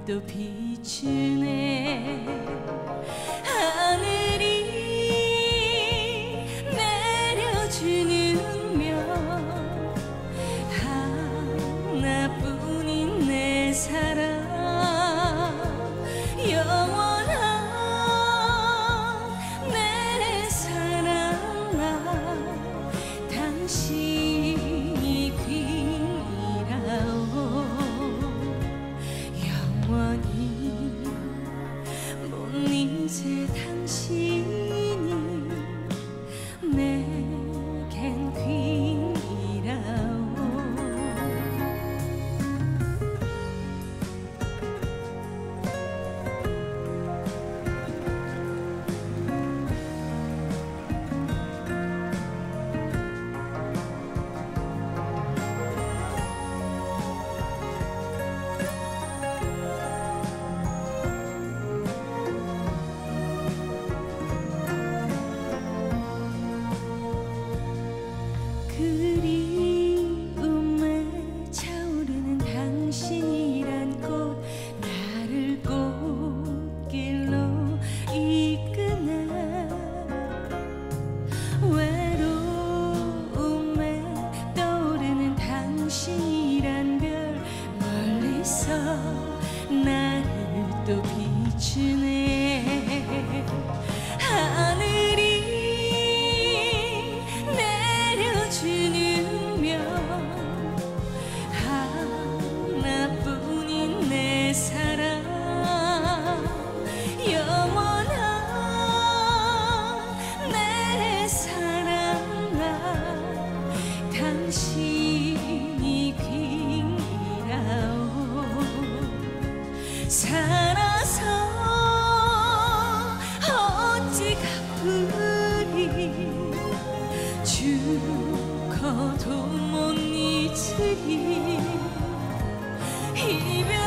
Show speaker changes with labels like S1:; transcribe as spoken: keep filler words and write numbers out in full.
S1: 또 비추네. 하늘이 내려주는 면 하나뿐인 내 사랑, 영원한 내 사랑. 나 당신이 귀이라오. 영원히 못 잊을 당신이 내겐 귀이라오. 그리움에 차오르는 당신이란 꽃, 나를 꽃길로 이끄네. 외로움에 떠오르는 당신이란 별, 멀리서 나를 또 비추네. 하늘이 주는 면 하나뿐인 내 사랑, 영원한 내 사랑. 나 당신이 귀이라오. 살아서 어찌 갚으리, 죽어도 못 잊으리. 이별